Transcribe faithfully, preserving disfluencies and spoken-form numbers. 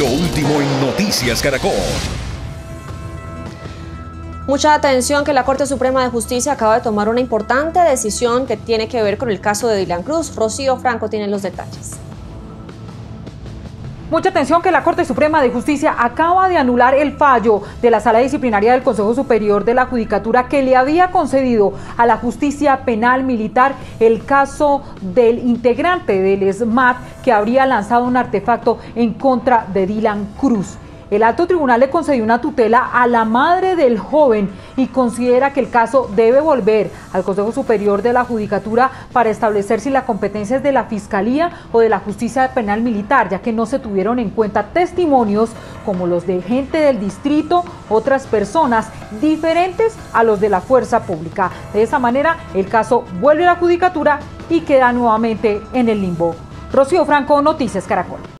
Lo último en Noticias Caracol. Mucha atención, que la Corte Suprema de Justicia acaba de tomar una importante decisión que tiene que ver con el caso de Dylan Cruz. Rocío Franco tiene los detalles. Mucha atención, que la Corte Suprema de Justicia acaba de anular el fallo de la Sala Disciplinaria del Consejo Superior de la Judicatura que le había concedido a la Justicia Penal Militar el caso del integrante del S M A T que habría lanzado un artefacto en contra de Dylan Cruz. El alto tribunal le concedió una tutela a la madre del joven y considera que el caso debe volver al Consejo Superior de la Judicatura para establecer si la competencia es de la Fiscalía o de la Justicia Penal Militar, ya que no se tuvieron en cuenta testimonios como los de gente del distrito, otras personas diferentes a los de la fuerza pública. De esa manera, el caso vuelve a la Judicatura y queda nuevamente en el limbo. Rocío Franco, Noticias Caracol.